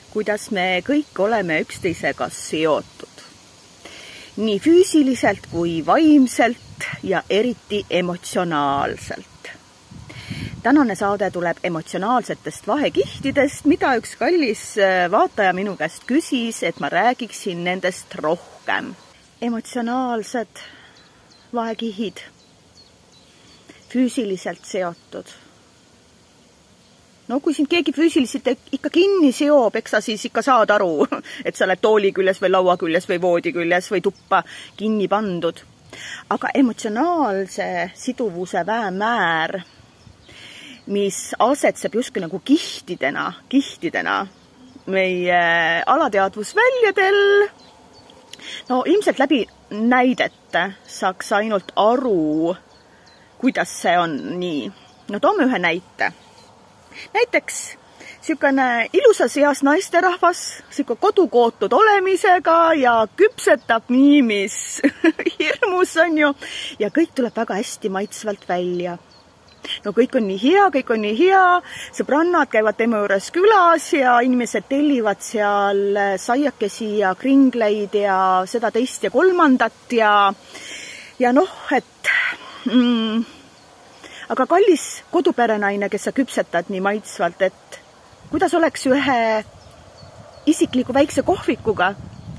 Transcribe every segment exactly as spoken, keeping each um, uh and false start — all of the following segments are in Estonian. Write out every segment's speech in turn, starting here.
kuidas me kõik oleme üksteisega seotud. Nii füüsiliselt kui vaimselt ja eriti emotsionaalselt. Tänane saade tuleb emotsionaalsetest vahekihtidest, mida üks kallis vaataja minu käest küsis, et ma räägiksin nendest rohkem. Emotsionaalsed vahekihid, füüsiliselt seotud. No kui sind keegi füüsiliselt ikka kinni seob, eks sa siis ikka saad aru, et sa oled tooli küljes või laua küljes või voodi küljes või tuppa kinni pandud. Aga emotsionaalse siduvuse väemäär, mis asetseb justkui nagu kihtidena, kihtidena meie alateadvusväljadel. No ilmselt läbi näidete saaks ainult aru, kuidas see on nii. No toome ühe näite. Näiteks sükene ilusas eas naisterahvas, siuke kodukootud olemisega ja küpsetab nii, mis hirmus on ju. Ja kõik tuleb väga hästi maitsvalt välja. No kõik on nii hea, kõik on nii hea. Sõbrannad käivad tema juures külas ja inimesed tellivad seal saiakesi ja kringleid ja seda teist ja kolmandat ja, ja noh, et... Mm, aga kallis koduperenaine, kes sa küpsetad nii maitsvalt, et kuidas oleks ühe isikliku väikse kohvikuga?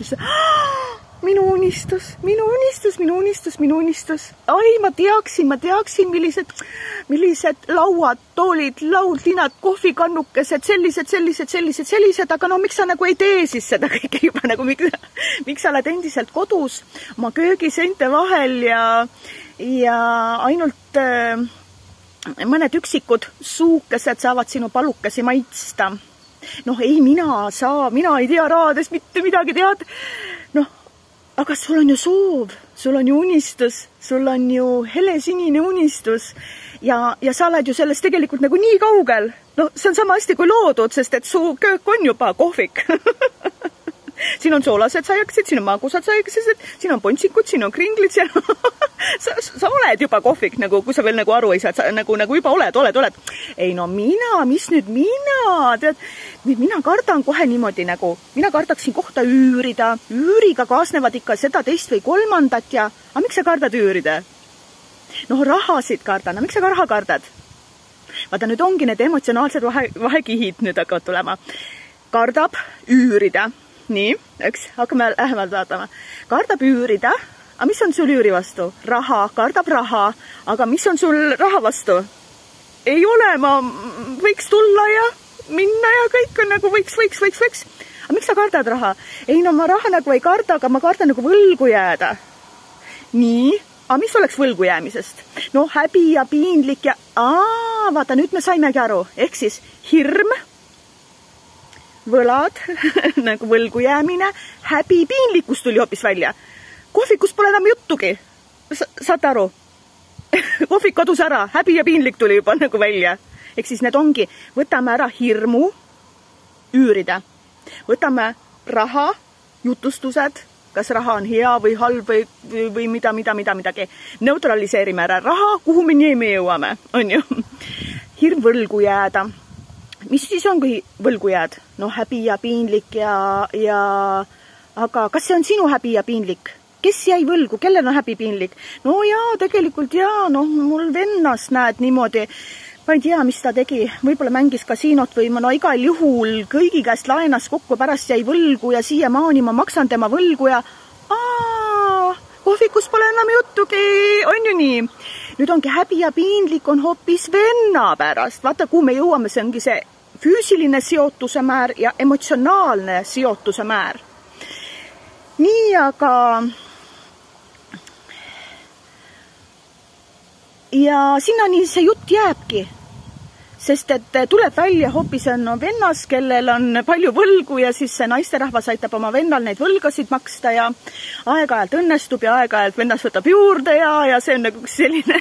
Minu unistus, minu unistus, minu unistus, minu unistus. Ai, ma teaksin, ma teaksin, millised, millised lauad, toolid, laud, linad, kohvikannukesed, sellised, sellised, sellised, sellised, aga no miks sa nagu ei tee siis seda kõike juba nagu, miks, miks sa oled endiselt kodus oma köögiseinte vahel ja, ja ainult... Äh, mõned üksikud suukesed saavad sinu palukesi maitsta. Noh, ei, mina saa, mina ei tea raadest mitte midagi tead. Noh, aga sul on ju soov, sul on ju unistus, sul on ju helesinine unistus ja, ja sa oled ju sellest tegelikult nagu nii kaugel. No, see on sama hästi kui loodud, sest et su köök on juba kohvik. Siin on soolased saiakesed, siin on magusad saiakesed, siin on pontsikud, siin on kringlid, siin on... sa, sa oled juba kohvik, nagu, kui sa veel nagu aru ei saa, sa nagu, nagu juba oled, oled, oled. Ei no mina, mis nüüd mina, tead, mina kardan kohe niimoodi nagu, mina kardaksin kohta üürida, üüriga kaasnevad ikka seda teist või kolmandat ja, aga miks sa kardad üürida? No rahasid kardan, aga miks sa ka raha kardad? Vaata, nüüd ongi need emotsionaalsed vahe, vahekihid nüüd hakkavad tulema. Kardab üürida. Nii, eks, hakkame lähemalt vaatama. Kardab üürida, aga mis on sul üüri vastu? Raha, kardab raha, aga mis on sul raha vastu? Ei ole, ma võiks tulla ja minna ja kõik on nagu võiks, võiks, võiks, võiks. Aga miks sa kardad raha? Ei, no ma raha nagu ei karda, aga ma kardan nagu võlgu jääda. Nii, aga mis oleks võlgu jäämisest? No häbi ja piinlik ja... Aa, vaata, nüüd me saimegi aru. Ehk siis hirm, võlad, nagu võlgu jäämine, häbi, piinlikkus tuli hoopis välja. Kohvikus pole enam juttugi. Sa, saate aru? Kohvik kadus ära, häbi ja piinlik tuli juba nagu välja. Ehk siis need ongi, võtame ära hirmu, üürida. Võtame raha, jutustused, kas raha on hea või halb või, või, või mida, mida, mida, midagi. Neutraliseerime ära raha, kuhu me nii me jõuame, on ju. Hirm võlgu jääda. Mis siis on, kui võlgu jääd? No häbi ja piinlik ja, ja... Aga kas see on sinu häbi ja piinlik? Kes jäi võlgu? Kellel on häbi piinlik? No jaa, tegelikult jaa, noh, mul vennas näed niimoodi. Ma ei tea, mis ta tegi. Võib-olla mängis kasiinot või ma no igal juhul kõigi käest laenas kokku, pärast jäi võlgu ja siia maani ma maksan tema võlgu ja... Aa, kohvikus pole enam juttugi, on ju nii? Nüüd ongi häbi ja piinlik on hoopis venna pärast. Vaata, kuhu me jõuame, see ongi see füüsiline seotuse määr ja emotsionaalne seotuse määr. Nii, aga... Ja sinnani see jutt jääbki. Sest et tuleb välja hoopis on vennas, kellel on palju võlgu ja siis see naisterahvas aitab oma vennal neid võlgasid maksta ja aeg-ajalt õnnestub ja aeg-ajalt vennas võtab juurde ja, ja see on nagu selline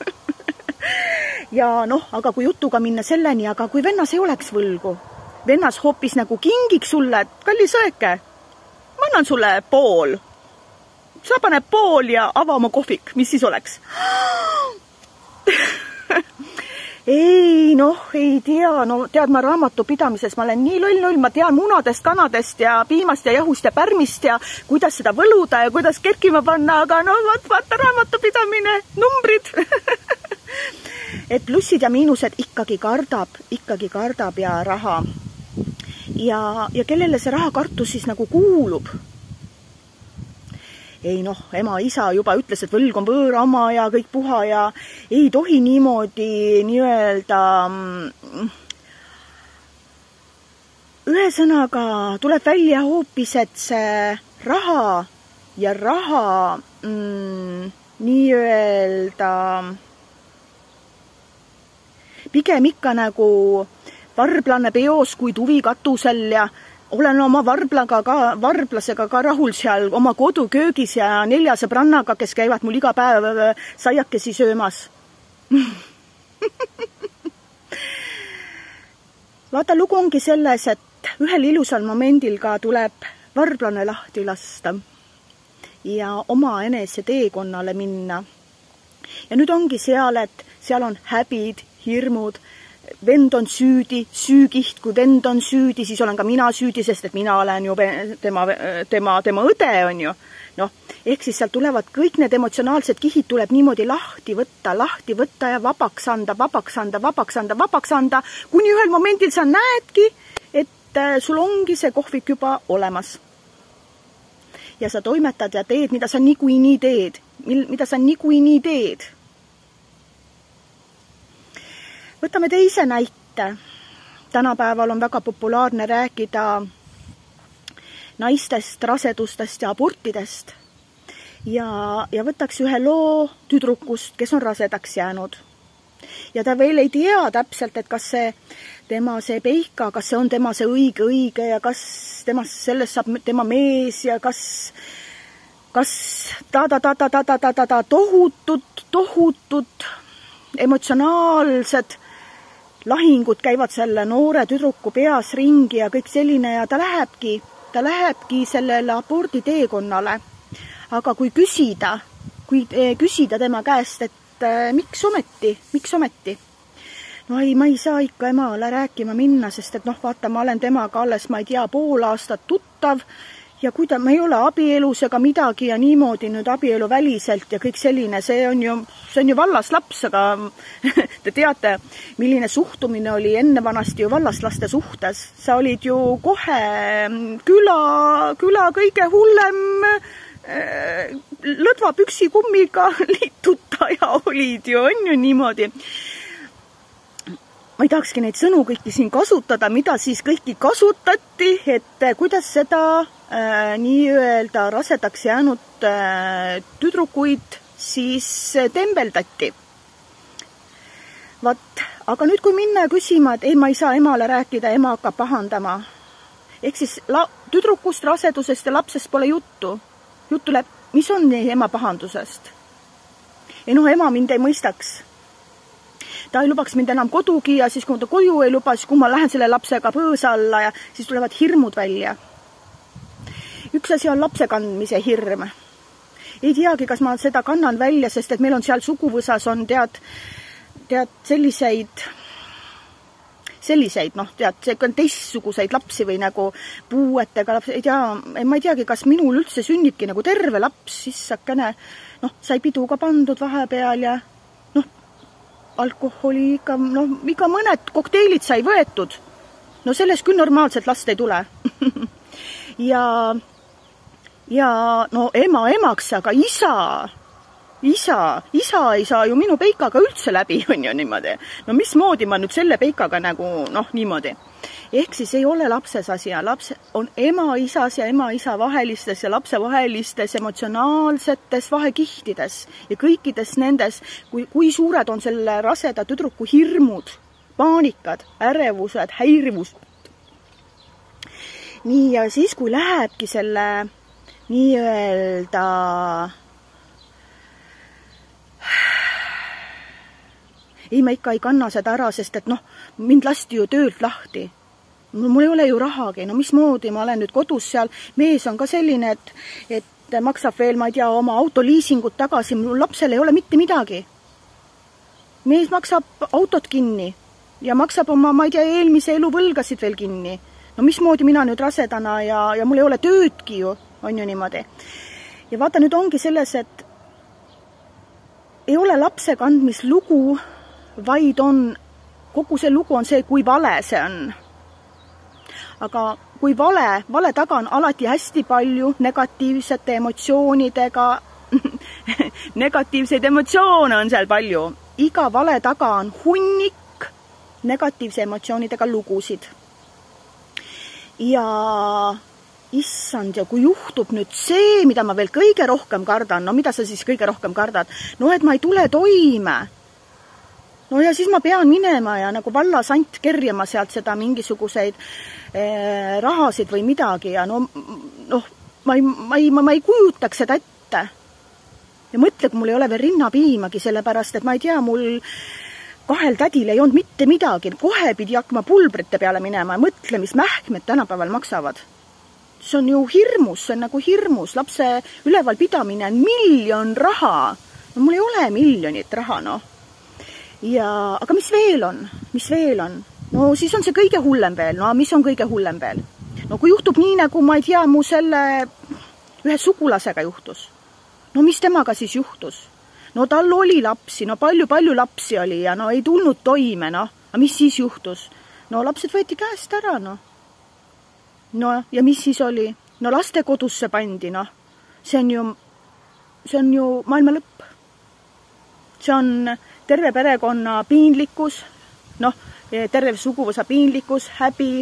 ja noh, aga kui jutuga minna selleni, aga kui vennas ei oleks võlgu, vennas hoopis nagu kingiks sulle, et kallis õeke, ma annan sulle pool, sa paneb pool ja ava oma kohvik, mis siis oleks? ei, noh, ei tea, no tead, ma raamatupidamises, ma olen nii loll-loll, ma tean munadest, kanadest ja piimast ja jahust ja pärmist ja kuidas seda võluda ja kuidas kerkima panna, aga no vaat, vaata raamatupidamine, numbrid. Et plussid ja miinused ikkagi kardab, ikkagi kardab ja raha. Ja, ja kellele see rahakartus siis nagu kuulub? Ei noh, ema, isa juba ütles, et võlg on võõra oma ja kõik puha ja ei tohi niimoodi nii-öelda ühesõnaga tuleb välja hoopis, et see raha ja raha mm, nii-öelda pigem ikka nagu varblane peos kui tuvi katusel ja olen oma varblaga ka, varblasega ka rahul seal oma koduköögis ja nelja sõbrannaga, kes käivad mul iga päev saiakesi söömas. Vaata, lugu ongi selles, et ühel ilusal momendil ka tuleb varblane lahti lasta ja oma enese teekonnale minna. Ja nüüd ongi seal, et seal on häbid, hirmud, vend on süüdi, süügiht, kui vend on süüdi, siis olen ka mina süüdi, sest et mina olen ju tema, tema, tema õde on ju. Noh, ehk siis sealt tulevad kõik need emotsionaalsed kihid tuleb niimoodi lahti võtta, lahti võtta ja vabaks anda, vabaks anda, vabaks anda, vabaks anda, kuni ühel momendil sa näedki, et sul ongi see kohvik juba olemas. Ja sa toimetad ja teed, mida sa niikuinii teed, mida sa niikuinii teed. Võtame teise näite. Tänapäeval on väga populaarne rääkida naistest, rasedustest ja abortidest. Ja, ja võtaks ühe loo tüdrukust, kes on rasedaks jäänud. Ja ta veel ei tea täpselt, et kas see tema see peika, kas see on tema see õige õige ja kas tema, sellest saab tema mees ja kas, kas ta, ta, ta, ta, ta, ta, ta, ta, ta tohutut, tohutut emotsionaalsed lahingud käivad selle noore tüdruku peas ringi ja kõik selline ja ta lähebki, ta lähebki sellele abordi teekonnale. Aga kui küsida, kui küsida tema käest, et äh, miks ometi, miks ometi? No ei, ma ei saa ikka emale rääkima minna, sest et noh, vaata, ma olen temaga alles, ma ei tea, pool aastat tuttav ja kui ta, ma ei ole abielus ega midagi ja niimoodi nüüd abielu väliselt ja kõik selline, see on ju, see on ju vallaslaps, aga te teate, milline suhtumine oli enne vanasti ju vallaslaste suhtes. Sa olid ju kohe küla, küla kõige hullem lõdva püksi kummiga liitutaja olid ju, on ju niimoodi. Ma ei tahakski neid sõnu kõiki siin kasutada, mida siis kõiki kasutati, et kuidas seda äh, nii-öelda rasedaks jäänud äh, tüdrukuid siis tembeldati. Vat, aga nüüd kui minna ja küsima, et ei, ma ei saa emale rääkida, ema hakkab pahandama. Ehk siis la, tüdrukust, rasedusest ja lapsest pole juttu. Juttu läheb, mis on ema pahandusest? Ei noh, ema mind ei mõistaks. Ta ei lubaks mind enam kodugi ja siis kui ta koju ei luba, siis kui ma lähen selle lapsega põõsa alla ja siis tulevad hirmud välja. Üks asi on lapse kandmise hirm. Ei teagi, kas ma seda kannan välja, sest et meil on seal suguvõsas on tead, tead selliseid, selliseid, noh, tead, see on teistsuguseid lapsi või nagu puuetega lapsi, ei tea, ma ei teagi, kas minul üldse sünnibki nagu terve laps, sissakene, noh, sai pidu ka pandud vahepeal ja alkoholi ikka, no iga mõned kokteilid sai võetud. No sellest küll normaalselt last ei tule. ja, ja no ema emaks, aga isa, isa, isa ei saa ju minu peikaga üldse läbi, on ju niimoodi. No mismoodi ma nüüd selle peikaga nagu, noh, niimoodi. Ehk siis ei ole lapses asi ja laps on ema isas ja ema isa vahelistes ja lapse vahelistes emotsionaalsetes vahekihtides ja kõikides nendes, kui, kui suured on selle raseda tüdruku hirmud, paanikad, ärevused, häirivused. Nii ja siis, kui lähebki selle nii-öelda ei, ma ikka ei kanna seda ära, sest et noh, mind lasti ju töölt lahti. Mul ei ole ju rahagi, no mismoodi ma olen nüüd kodus seal, mees on ka selline, et, et maksab veel, ma ei tea, oma autoliisingut tagasi, mul lapsel ei ole mitte midagi. mees maksab autot kinni ja maksab oma, ma ei tea, eelmise elu võlgasid veel kinni. No mismoodi mina nüüd rasedana ja, ja mul ei ole töödki ju, on ju niimoodi. Ja vaata, nüüd ongi selles, et ei ole lapse kandmislugu, vaid on, kogu see lugu on see, kui vale see on. Aga kui vale, vale taga on alati hästi palju negatiivsete emotsioonidega, negatiivseid emotsioone on seal palju. Iga vale taga on hunnik negatiivse emotsioonidega lugusid. Ja issand, ja kui juhtub nüüd see, mida ma veel kõige rohkem kardan, no mida sa siis kõige rohkem kardad? No et ma ei tule toime. No ja siis ma pean minema ja nagu vallasant kerjama sealt seda mingisuguseid eh, rahasid või midagi ja no, noh, ma ei, ma, ei, ma, ma ei kujutaks seda ette. Ja mõtle, kui mul ei ole veel rinnapiimagi, sellepärast, et ma ei tea, mul kahel tädil ei olnud mitte midagi, kohe pidi hakkama pulbrite peale minema ja mõtle, mis mähkmed tänapäeval maksavad. See on ju hirmus, see on nagu hirmus, lapse ülevalpidamine on miljon raha. No mul ei ole miljonit raha, noh. Ja, aga mis veel on? Mis veel on? No siis on see kõige hullem veel. No mis on kõige hullem veel? No kui juhtub nii, nagu ma ei tea, mu selle ühe sugulasega juhtus. No mis temaga siis juhtus? No tal oli lapsi, no palju-palju lapsi oli ja no ei tulnud toime, noh. Aga mis siis juhtus? No lapsed võeti käest ära, noh. No ja mis siis oli? No laste kodusse pandi, noh. See on ju, see on ju maailma lõpp. See on terve perekonna piinlikkus, noh, terve suguvõsa piinlikkus, häbi,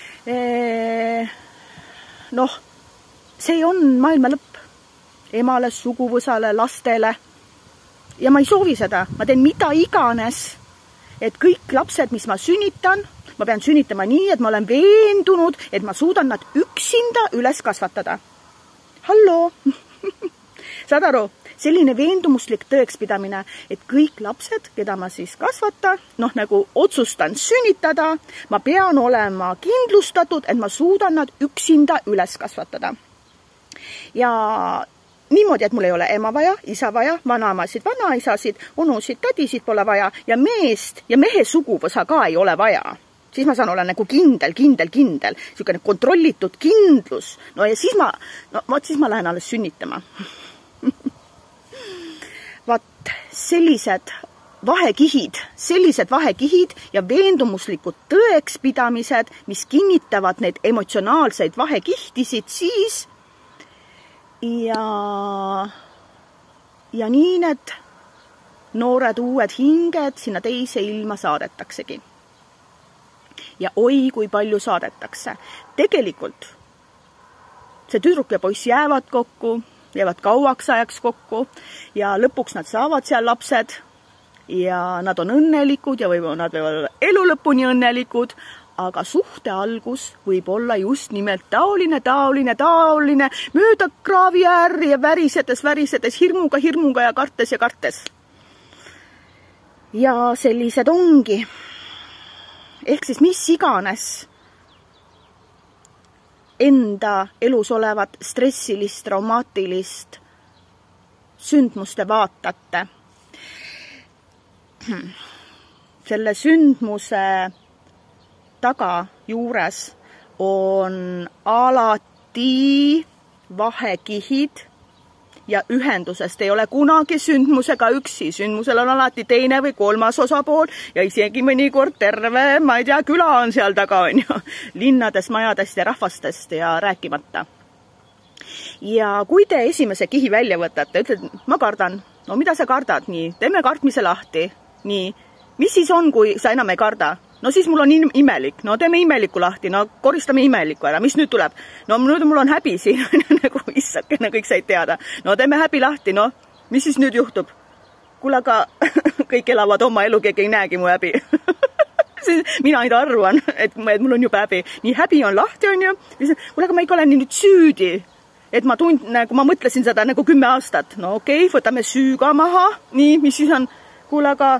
noh, see on maailma lõpp. Emale, suguvõsale, lastele. Ja ma ei soovi seda. Ma teen mida iganes, et kõik lapsed, mis ma sünnitan, ma pean sünnitama nii, et ma olen veendunud, et ma suudan nad üksinda üles kasvatada. Hallo! Saad aru? Selline veendumuslik tõekspidamine, et kõik lapsed, keda ma siis kasvata, noh nagu otsustan sünnitada, ma pean olema kindlustatud, et ma suudan nad üksinda üles kasvatada. Ja niimoodi, et mul ei ole ema vaja, isa vaja, vanaemasid, vanaisasid, onusid, tädisid pole vaja ja meest ja mehe suguvõsa ka ei ole vaja. Siis ma saan olla nagu kindel, kindel, kindel, niisugune kontrollitud kindlus. No ja siis ma, no vaat siis ma lähen alles sünnitama. Vaat sellised vahekihid, sellised vahekihid ja veendumuslikud tõekspidamised, mis kinnitavad neid emotsionaalseid vahekihtisid siis ja, ja nii need noored uued hinged sinna teise ilma saadetaksegi. Ja oi, kui palju saadetakse. Tegelikult see tüdruk ja poiss jäävad kokku, jäävad kauaks ajaks kokku ja lõpuks nad saavad seal lapsed ja nad on õnnelikud ja võib nad võivad olla elu lõpuni õnnelikud, aga suhte algus võib olla just nimelt taoline, taoline, taoline, mööda kraavi äärri ja värisedes, värisedes, hirmuga, hirmuga ja kartes ja kartes. Ja sellised ongi. Ehk siis mis iganes enda elus olevat stressilist, traumaatilist sündmuste vaatate. Selle sündmuse taga juures on alati vahekihid ja ühendusest ei ole kunagi sündmusega üksi. Sündmusel on alati teine või kolmas osapool ja isegi mõnikord terve, ma ei tea, küla on seal taga, on ju, linnadest, majadest ja rahvastest ja rääkimata. Ja kui te esimese kihi välja võtate, ütled, ma kardan, no mida sa kardad, nii, teeme kartmise lahti, nii, mis siis on, kui sa enam ei karda? No siis mul on imelik, no teeme imeliku lahti, no koristame imeliku ära, mis nüüd tuleb? No nüüd mul on häbi siin, nagu issakene, kõik said teada. No teeme häbi lahti, no mis siis nüüd juhtub? Kuule, aga kõik elavad oma elu, keegi ei näegi mu häbi. Mina ainult arvan, et mul on juba häbi. Nii häbi on lahti, on ju. Kuule, aga ma ikka olen nüüd süüdi, et ma tund, nagu ma mõtlesin seda nagu kümme aastat. No okei, okay, võtame süüga maha, nii, mis siis on? Kuule, aga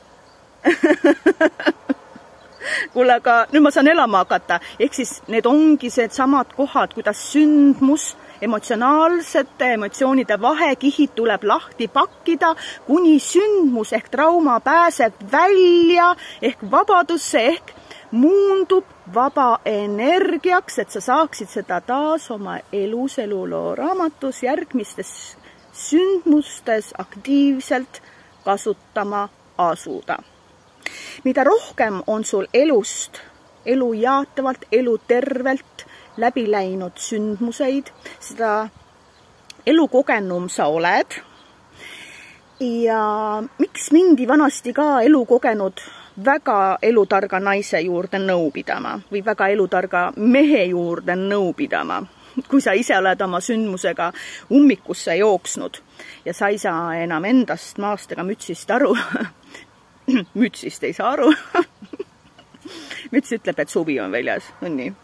kuule, aga nüüd ma saan elama hakata. Ehk siis need ongi see samad kohad, kuidas sündmus emotsionaalsete emotsioonide vahekihid tuleb lahti pakkida, kuni sündmus ehk trauma pääseb välja ehk vabadusse ehk muundub vaba energiaks, et sa saaksid seda taas oma elus eluloo raamatus järgmistes sündmustes aktiivselt kasutama asuda. Mida rohkem on sul elust, elu jaatavalt, elu tervelt läbi läinud sündmuseid, seda elukogenum sa oled. Ja miks mindi vanasti ka elukogenud väga elutarga naise juurde nõu pidama või väga elutarga mehe juurde nõu pidama, kui sa ise oled oma sündmusega ummikusse jooksnud ja sa ei saa enam endast maast ega mütsist aru. Mütsist ei saa aru. Müts ütleb, et suvi on väljas, on nii.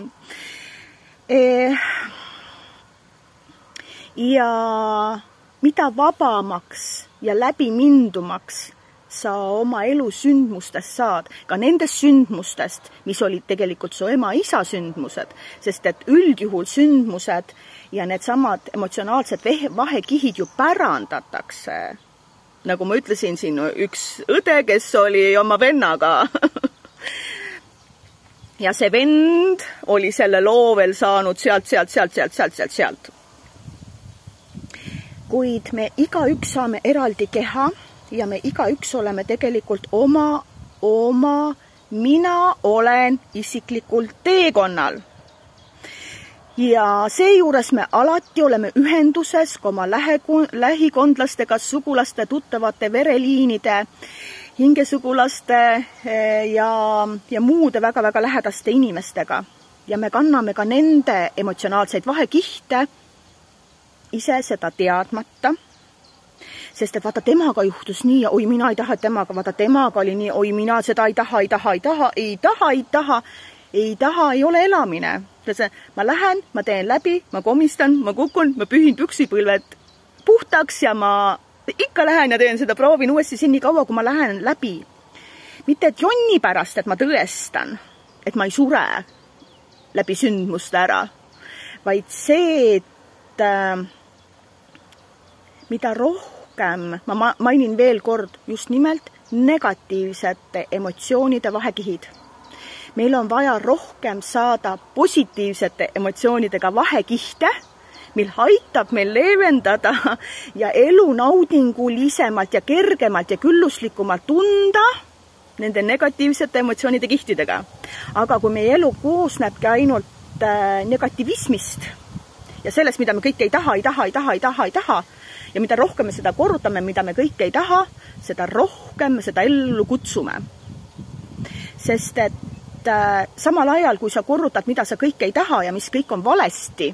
Ja mida vabamaks ja läbimindumaks sa oma elu sündmustest saad, ka nendest sündmustest, mis olid tegelikult su ema-isa sündmused, sest et üldjuhul sündmused ja need samad emotsionaalsed vahekihid ju pärandatakse. Nagu ma ütlesin siin, üks õde, kes oli oma vennaga. Ja see vend oli selle loo veel saanud sealt, sealt, sealt, sealt, sealt, sealt, sealt. Kuid me igaüks saame eraldi keha ja me igaüks oleme tegelikult oma, oma, mina olen isiklikult teekonnal. Ja seejuures me alati oleme ühenduses ka oma lähikondlastega, sugulaste, tuttavate, vereliinide, hingesugulaste ja, ja muude väga-väga lähedaste inimestega. Ja me kanname ka nende emotsionaalseid vahekihte, ise seda teadmata. Sest et vaata, temaga juhtus nii ja oi, mina ei taha temaga, vaata, temaga oli nii, oi, mina seda ei taha, ei taha, ei taha, ei taha, ei taha, ei taha, ei ole elamine. Ma lähen, ma teen läbi, ma komistan, ma kukun, ma pühin püksipõlved puhtaks ja ma ikka lähen ja teen seda, proovin uuesti siin nii kaua, kui ma lähen läbi. Mitte et jonni pärast, et ma tõestan, et ma ei sure läbi sündmuste ära, vaid see, et äh, mida rohkem, ma mainin veel kord just nimelt negatiivsete emotsioonide vahekihid. Meil on vaja rohkem saada positiivsete emotsioonidega vahekihte, mil aitab meil leevendada ja elu naudingulisemalt ja kergemalt ja külluslikumalt tunda nende negatiivsete emotsioonide kihtidega. Aga kui meie elu koosnebki ainult negativismist ja sellest, mida me kõik ei taha, ei taha, ei taha, ei taha, ei taha, ja mida rohkem me seda korrutame, mida me kõik ei taha, seda rohkem me seda ellu kutsume. Sest et samal ajal, kui sa korrutad, mida sa kõik ei taha ja mis kõik on valesti,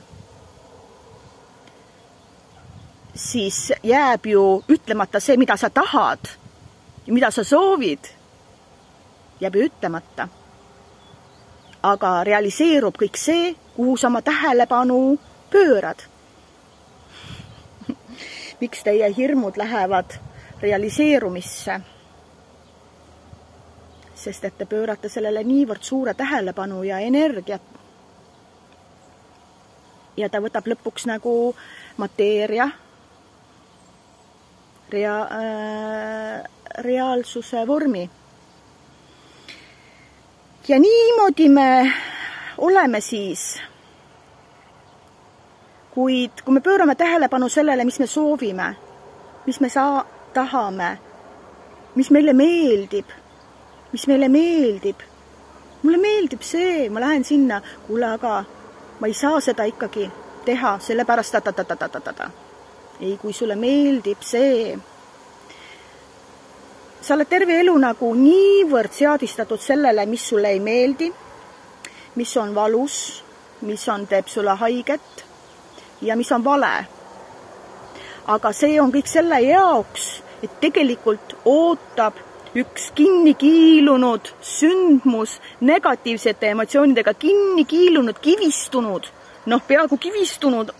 siis jääb ju ütlemata see, mida sa tahad ja mida sa soovid, jääb ju ütlemata. Aga realiseerub kõik see, kuhu sa oma tähelepanu pöörad. Miks teie hirmud lähevad realiseerumisse? Sest et te pöörate sellele niivõrd suure tähelepanu ja energiat. Ja ta võtab lõpuks nagu mateeria, rea, äh, reaalsuse vormi. Ja niimoodi me oleme siis, kuid kui me pöörame tähelepanu sellele, mis me soovime, mis me saa, tahame, mis meile meeldib, mis meile meeldib. Mulle meeldib see, ma lähen sinna, kuule, aga ma ei saa seda ikkagi teha, sellepärast ta-ta-ta-ta-ta-ta-ta. Ei, kui sulle meeldib see. Sa oled terve elu nagu niivõrd seadistatud sellele, mis sulle ei meeldi, mis on valus, mis on teeb sulle haiget ja mis on vale. Aga see on kõik selle jaoks, et tegelikult ootab üks kinni kiilunud sündmus, negatiivsete emotsioonidega kinni kiilunud, kivistunud, noh, peaaegu kivistunud,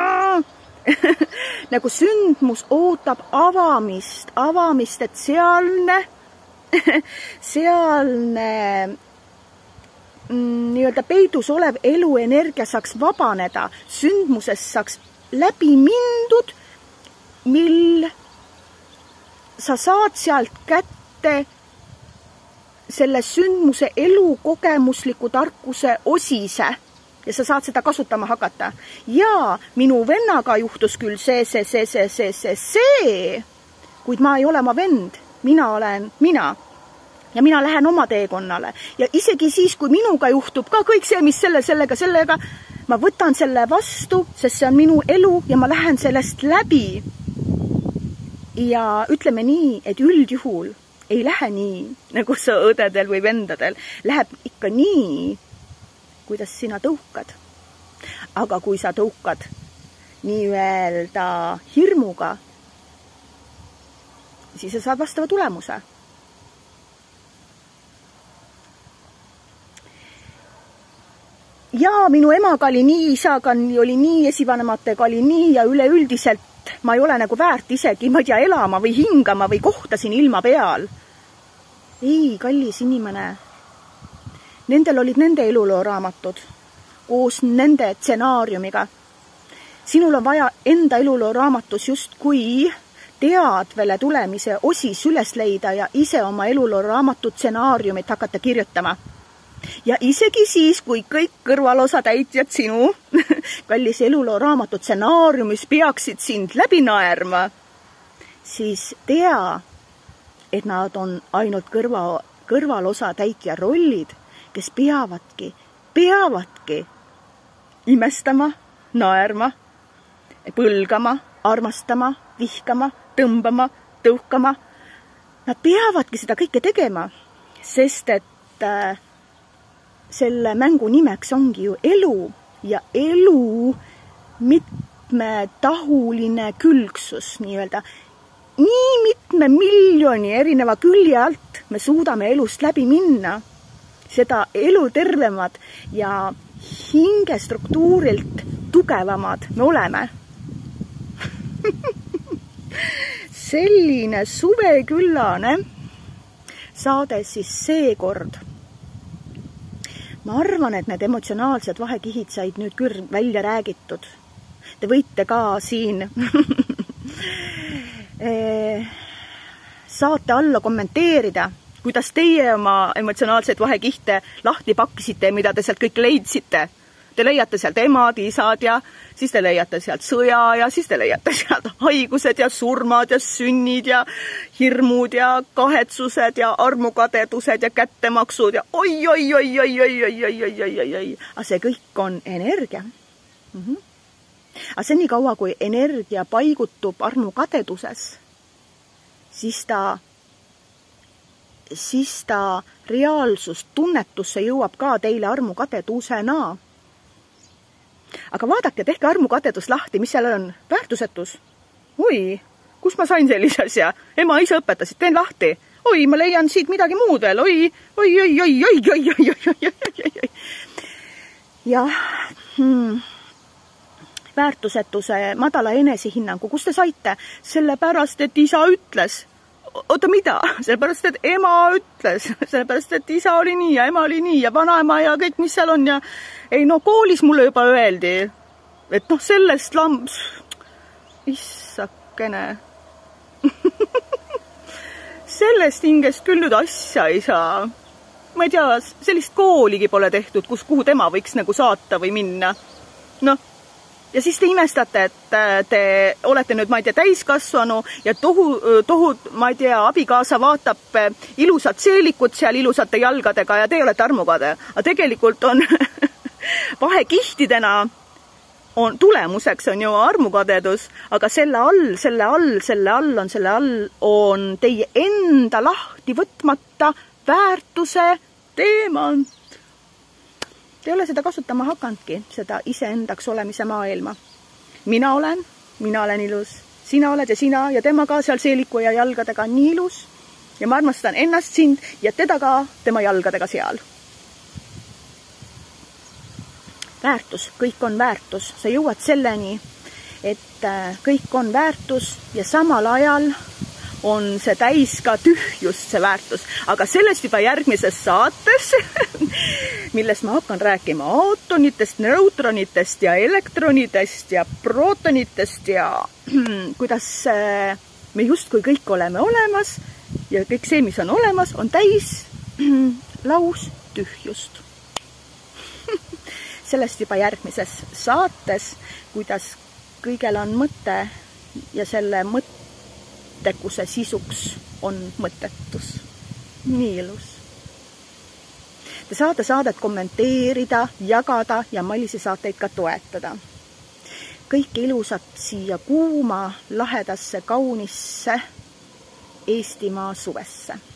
nagu sündmus ootab avamist, avamist, et sealne, sealne nii-öelda peidus olev eluenergia saaks vabaneda, sündmusest saaks läbi mindud, mil sa saad sealt kätte selle sündmuse elukogemusliku tarkuse osise ja sa saad seda kasutama hakata. Ja minu vennaga juhtus küll see, see, see, see, see, see, see, kuid ma ei ole oma vend, mina olen mina. Ja mina lähen oma teekonnale. Ja isegi siis, kui minuga juhtub ka kõik see, mis selle, sellega, sellega, ma võtan selle vastu, sest see on minu elu ja ma lähen sellest läbi. Ja ütleme nii, et üldjuhul ei lähe nii, nagu sa õdedel või vendadel. Läheb ikka nii, kuidas sina tõukad. Aga kui sa tõukad nii-öelda hirmuga, siis sa saad vastava tulemuse. Ja minu emaga oli nii, isaga oli nii, esivanematega oli nii ja üleüldiselt ma ei ole nagu väärt isegi, ma ei tea, elama või hingama või kohta siin ilma peal. Ei, kallis inimene. Nendel olid nende elulooraamatud koos nende stsenaariumiga. Sinul on vaja enda elulooraamatus just kui teadvele tulemise osis üles leida ja ise oma elulooraamatu stsenaariumit hakata kirjutama. Ja isegi siis, kui kõik kõrvalosa täitjad sinu kallis eluloo raamatu stsenaariumis peaksid sind läbi naerma, siis tea, et nad on ainult kõrva, kõrvalosa täitja rollid, kes peavadki, peavadki imestama, naerma, põlgama, armastama, vihkama, tõmbama, tõukama. Nad peavadki seda kõike tegema, sest et äh, selle mängu nimeks ongi ju elu ja elu mitmetahuline külgsus, nii-öelda. Nii mitme miljoni erineva külje alt me suudame elust läbi minna. Seda elu tervemad ja hingestruktuurilt tugevamad me oleme. Selline suveküllane saade siis seekord. Ma arvan, et need emotsionaalsed vahekihid said nüüd küll välja räägitud. Te võite ka siin saate alla kommenteerida, kuidas teie oma emotsionaalseid vahekihte lahti pakkisite, mida te sealt kõik leidsite. Te leiate sealt emad, isad ja siis te leiate sealt sõja ja siis te leiate sealt haigused ja surmad ja sünnid ja hirmud ja kahetsused ja armukadedused ja kättemaksud ja oi, oi, oi, oi, oi, oi, oi, oi, oi, oi, oi. Aga see kõik on energia. Mm-hmm. Aga see nii kaua, kui energia paigutub armukadeduses, siis ta, siis ta reaalsus tunnetusse jõuab ka teile armukadedusena. Aga vaadake, tehke armukadedus lahti, mis seal on? Väärtusetus. Oi, kus ma sain sellise asja? Ema isa õpetasid, teen lahti. Oi, ma leian siit midagi muud veel. Oi, oi, oi, oi, oi, oi, oi, oi, oi, oi. Ja hmm, väärtusetuse madala enesehinnangu, kus te saite? Sellepärast, et isa ütles. Oota, mida? Sellepärast, et ema ütles. Sellepärast, et isa oli nii ja ema oli nii ja vanaema ja kõik, mis seal on ja ei, no koolis mulle juba öeldi, et noh, sellest lamps, issakene. Sellest hingest küll nüüd asja ei saa. Ma ei tea, sellist kooligi pole tehtud, kus, kuhu tema võiks nagu saata või minna. Noh, ja siis te imestate, et te olete nüüd, ma ei tea, täiskasvanu ja tohu, tohu, ma ei tea, abikaasa vaatab ilusat seelikut seal ilusate jalgadega ja te olete armukade. Aga tegelikult on vahekihtidena on tulemuseks on ju armukadedus, aga selle all, selle all, selle all on, selle all on teie enda lahti võtmata väärtuse teemant. Te ei ole seda kasutama hakanudki, seda iseendaks olemise maailma. Mina olen, mina olen ilus, sina oled ja sina ja tema ka seal seeliku ja jalgadega nii ilus ja ma armastan ennast sind ja teda ka tema jalgadega seal. Väärtus, kõik on väärtus. Sa jõuad selleni, et kõik on väärtus ja samal ajal on see täis ka tühjust, see väärtus. Aga sellest juba järgmises saates, milles ma hakkan rääkima aatonitest, neutronitest ja elektronidest ja prootonitest ja kuidas me justkui kõik oleme olemas ja kõik see, mis on olemas, on täis laus tühjust. Sellest juba järgmises saates, kuidas kõigel on mõte ja selle mõttekuse sisuks on mõttetus. Nii ilus. Te saate saadet kommenteerida, jagada ja Malisi saateid ka toetada. Kõike ilusat siia kuuma, lahedasse, kaunisse Eestimaa suvesse.